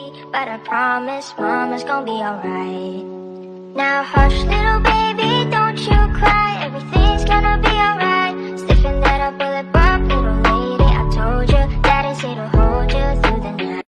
but I promise mama's gonna be alright. Now hush.